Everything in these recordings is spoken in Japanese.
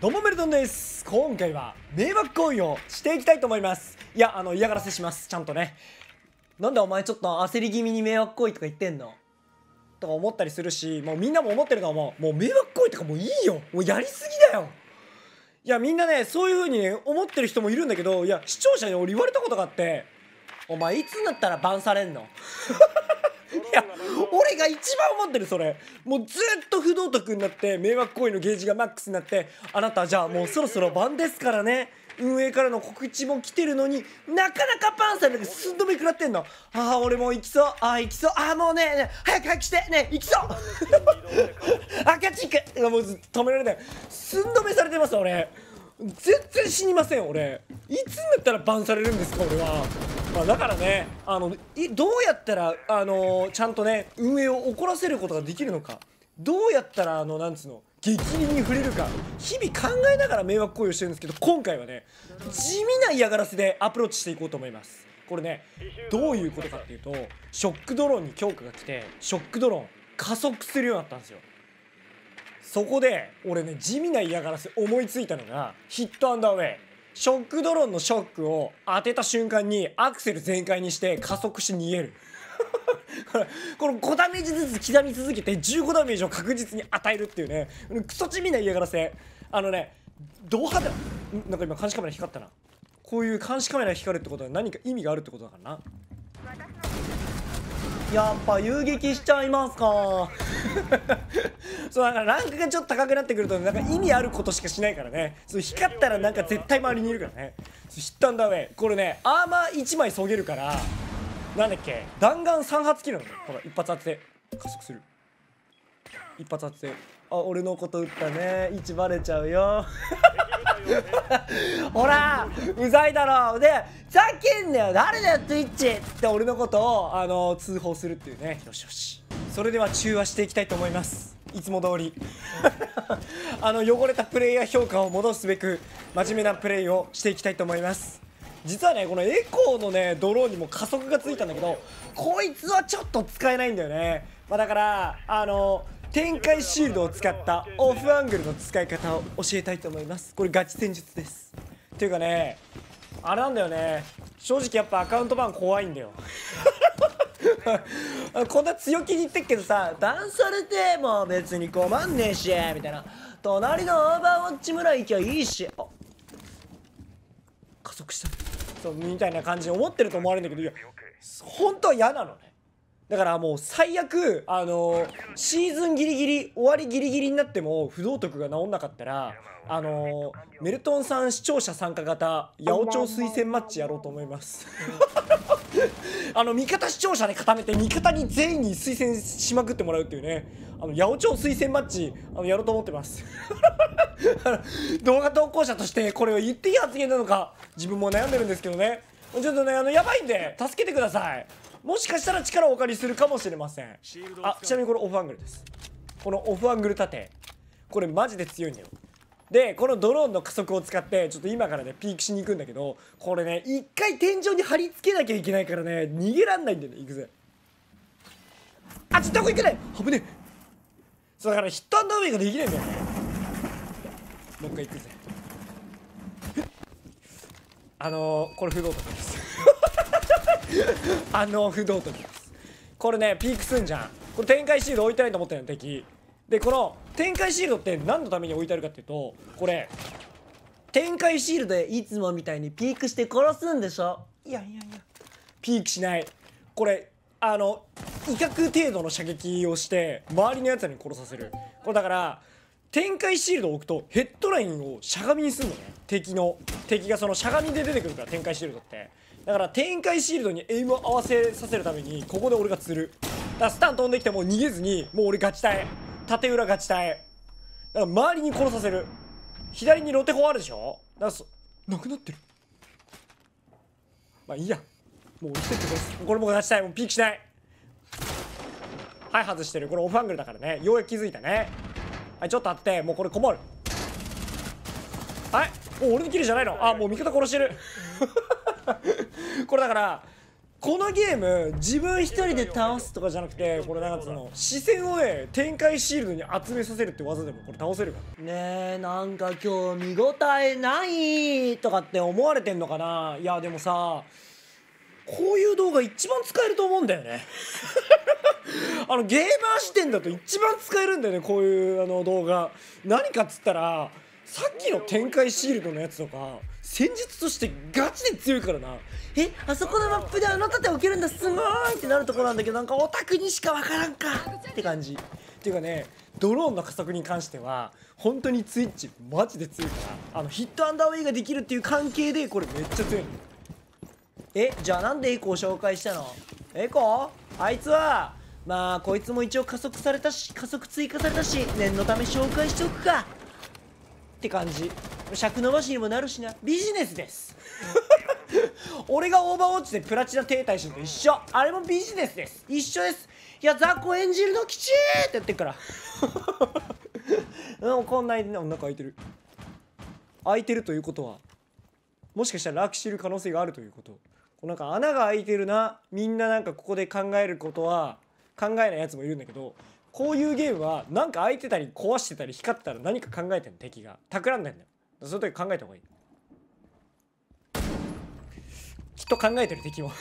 どうもメルトンです。今回は迷惑行為をしていきたいと思います。いや、嫌がらせします。ちゃんとね。なんでお前ちょっと焦り気味に迷惑行為とか言ってんのとか思ったりするし、もうみんなも思ってると思う。もう迷惑行為とかもういいよ。もうやりすぎだよ。いや、みんなね、そういう風にね、思ってる人もいるんだけど、いや、視聴者に俺言われたことがあって、お前いつになったらバンされんのいや、俺が一番思ってるそれ。もうずっと不道徳になって迷惑行為のゲージがマックスになって、あなたじゃあもうそろそろ晩ですからね、運営からの告知も来てるのになかなかバンされてすんどめ食らってんの。ああ俺もう行きそう、行きそう、もうね早くしてね、行きそう赤チックもう止められない。すんどめされてます俺。全然死にません俺。いつになったらバンされるんですか俺は。だからね、どうやったらちゃんとね運営を怒らせることができるのか、どうやったらなんつうの激鱗に触れるか、日々考えながら迷惑行為をしてるんですけど、今回はね地味な嫌がらせでアプローチしていこうと思います。これねどういうことかっていうと、ショックドローンに強化が来て、ショックドローン加速するようになったんですよ。そこで俺ね地味な嫌がらせ思いついたのがヒットアンダーウェイ。ショックドローンのショックを当てた瞬間にアクセル全開にして加速して逃げるこの5ダメージずつ刻み続けて15ダメージを確実に与えるっていうね、クソ地味な嫌がらせ。どう派だ、なんか今監視カメラ光ったな。こういう監視カメラ光るってことは何か意味があるってことだからな。やっぱ遊撃しちゃいますかそうだからランクがちょっと高くなってくるとなんか意味あることしかしないからね。そう光ったらなんか絶対周りにいるからね。ヒットアンダーウェイこれねアーマー1枚そげるから、なんだっけ弾丸3発切るのね。ほら一発当てて加速する、一発当てて俺のこと撃ったね、位置バレちゃうよほらうざいだろ。でざけんなよ誰だよツイッチって俺のことを通報するっていうね。よしよし、それでは中和していきたいと思います。いつも通り汚れたプレイヤー評価を戻すべく真面目なプレイをしていきたいと思います。実はねこのエコーのねドローンにも加速がついたんだけど、こいつはちょっと使えないんだよね。だから展開シールドを使ったオフアングルの使い方を教えたいと思います。これガチ戦術です。っていうかねあれなんだよね、正直やっぱアカウントバン怖いんだよこんな強気に言ってっけどさ、バンされても別に困んねえしみたいな、隣のオーバーウォッチ村行きゃいいし、加速したそうみたいな感じに思ってると思われるんだけど、いや本当は嫌なのね。だからもう最悪シーズンギリギリ終わりギリギリになっても不道徳が治んなかったらメルトンさん視聴者参加型八百長推薦マッチやろうと思います味方視聴者で固めて味方に全員に推薦しまくってもらうっていうね、八百長推薦マッチやろうと思ってます動画投稿者としてこれを言っていい発言なのか自分も悩んでるんですけどね。ちょっとねやばいんで助けてください。もしかしたら力をお借りするかもしれません。ちなみにこれオフアングルです。このオフアングル盾これマジで強いんだよ。でこのドローンの加速を使ってちょっと今からねピークしに行くんだけど、これね一回天井に貼り付けなきゃいけないからね逃げらんないんだよね。行くぜ。ちょっとどこ行くね危ねえ。そうだからヒットアンダーウェイができないんだよね。もう一回行くぜこれ不動徳です不動徳です。これねピークすんじゃん。これ展開シールド置いてないと思ってるの敵で、この展開シールドって何のために置いてあるかっていうと、これ展開シールドでいつもみたいにピークして殺すんでしょ。いやピークしない。これ威嚇程度の射撃をして周りのやつに殺させる。これだから展開シールドを置くとヘッドラインをしゃがみにするのね。敵がそのしゃがみで出てくるから展開シールドって。だから展開シールドにエイムを合わせさせるためにここで俺が釣る。だからスタン飛んできても逃げずにもう俺ガチ耐え、縦裏ガチ耐え。だから周りに殺させる。左にロテホあるでしょ。だからなくなってる。いいやもう生きてってこれもガチ耐え。もうピークしない。はい外してる。これオフアングルだからね。ようやく気づいたね。はいちょっとあってもうこれこもる。はいもう俺のキルじゃないの。もう味方殺してるこれだからこのゲーム自分一人で倒すとかじゃなくて、これなんかその視線をね展開シールドに集めさせるって技でもこれ倒せるからね。えなんか今日見応えないとかって思われてんのかな。いやでもさ、こういう動画一番使えると思うんだよねゲーマー視点だと一番使えるんだよね、こういう動画。何かっつったら、さっきの展開シールドのやつとか戦術としてガチで強いからな。あそこのマップであの盾置けるんだ、すごーいってなるところなんだけど、なんかオタクにしかわからんかって感じっていうかね、ドローンの加速に関しては本当にツイッチマジで強いから、ヒットアンダーウェイができるっていう関係でこれめっちゃ強いの。じゃあなんでエコを紹介したの？エコ？あいつはまあこいつも一応加速追加されたし、念のため紹介しておくかって感じ。尺伸ばしにもなるしな。ビジネスです俺がオーバーウォッチでプラチナ停滞してると一緒。あれもビジネスです。一緒です。いや雑魚演じるのきちーってやってるからこんなに中開いてる。開いてるということはもしかしたらラッキーしてる可能性があるということ。なんか穴が開いてるな、みんななんかここで考えることは考えないやつもいるんだけど、こういうゲームはなんか開いてたり壊してたり光ったら何か考えてんの、敵が企んでんだよ。そういう時考えた方がいい。きっと考えてる敵も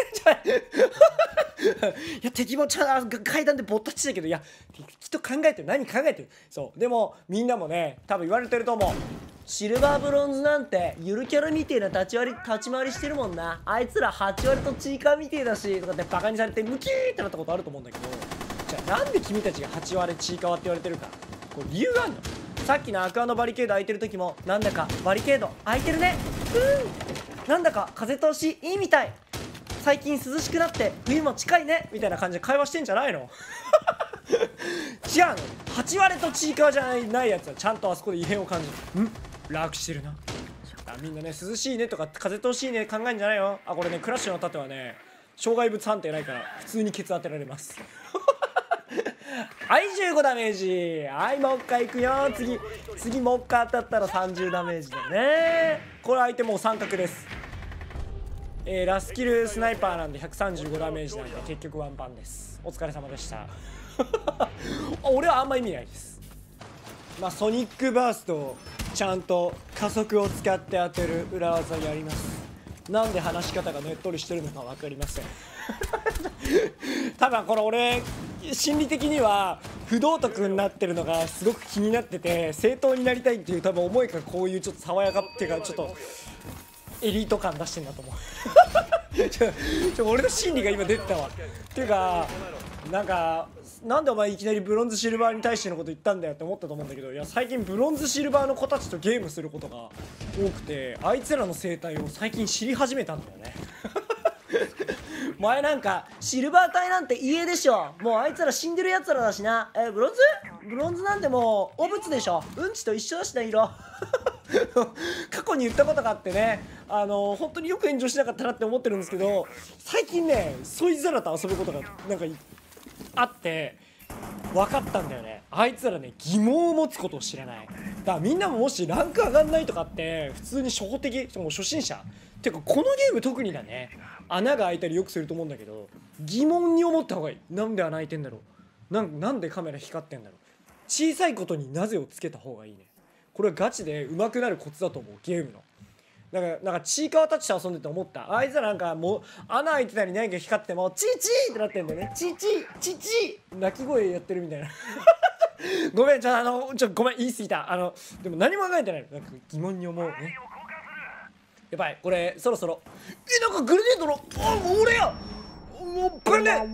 いや敵も階段でぼったっちだけど、いやきっと考えてる。何考えてる。そうでもみんなもね多分言われてると思う。シルバーブロンズなんてゆるキャラみてえな立ち回りしてるもんな。あいつら8割とチーカーみてえだしとかってバカにされてムキーってなったことあると思うんだけど、じゃあなんで君たちが8割チーカーって言われてるか、これ理由があるの。さっきのアクアのバリケード開いてる時もなんだかバリケード開いてるね、なんだか風通しいいみたい、最近涼しくなって冬も近いねみたいな感じで会話してんじゃないの違うの。8割とチーカーじゃないやつはちゃんとあそこで異変を感じる。楽してるな。みんなね涼しいねとか風通しいいね考えんじゃないよ。これねクラッシュの盾はね障害物判定ないから普通にケツ当てられますはい15ダメージ。はいもう一回いくよ。次もう一回当たったら30ダメージだね。これ相手もう三角です。ラスキルスナイパーなんで135ダメージなんで結局ワンパンです。お疲れ様でした俺はあんま意味ないです。ソニックバーストをちゃんと加速を使って当てる裏技やります。なんで話し方がねっとりしてるのか分かりません多分これ俺心理的には不道徳になってるのがすごく気になってて、正当になりたいっていう多分思いがこういうちょっと爽やかっていうかちょっとエリート感出してんだと思う俺の心理が今出てたわ。っていうかなんでお前いきなりブロンズシルバーに対してのこと言ったんだよって思ったと思うんだけど、いや最近ブロンズシルバーの子たちとゲームすることが多くて、あいつらの生態を最近知り始めたんだよね前なんかシルバー隊なんて家でしょ、もうあいつら死んでるやつらだしな。ブロンズなんてもう汚物でしょ、うんちと一緒だしな色過去に言ったことがあってね、本当によく炎上しなかったなって思ってるんですけど、最近ねそいつらと遊ぶことがなんかあって分かったんだよね。あいつらね疑問を持つことを知らない。だからみんなももしランク上がんないとかって普通に初歩的もう初心者っていうか、このゲーム特にだね、穴が開いたりよくすると思うんだけど、疑問に思った方がいい。なんで穴開いてんだろう、なんでカメラ光ってんだろう、小さいことになぜをつけた方がいいね。これはガチで上手くなるコツだと思うゲームの。なんかチーカーたちと遊んでて思った。あいつらなんかもう穴開いてたり何か光ってもチーチーってなってんだよね。チーチーチーチー泣き声やってるみたいなごめんごめん言い過ぎた。でも何も考えてないの。なんか疑問に思うね。やばいこれそろそろなんかグレネードの俺やもうブレや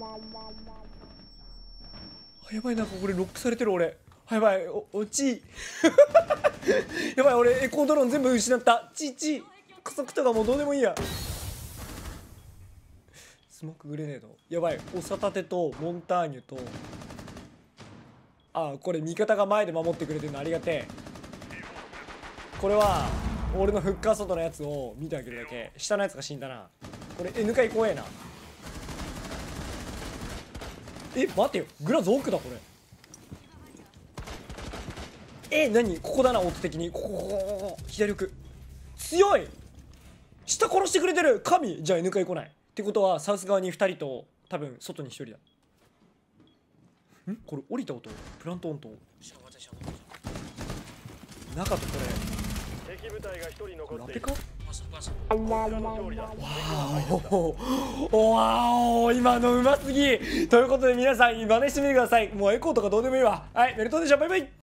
ばい、なんかこれロックされてる俺。やばい落ちやばい俺エコードローン全部失った。加速とかもうどうでもいいや。スモークグレネードやばい。おさたてとモンターニュとこれ味方が前で守ってくれてるのありがてえ。これは俺のフッカー外のやつを見てあげるだけ。下のやつが死んだな。これ N 回怖えな。待てよグラズ奥だこれ。何ここだな音的に。ここ左奥強い。下殺してくれてる神。じゃあ N 回来ない。 ってことはサウス側に2人と多分外に1人だ。これ降りた音プラントオンと中とこれ敵部隊が1人残っている。 ラペか。 こちらの勝利だ。 わお今のうますぎということで皆さん真似してみてください。もうエコーとかどうでもいいわ。はいベルトでしょバイバイ。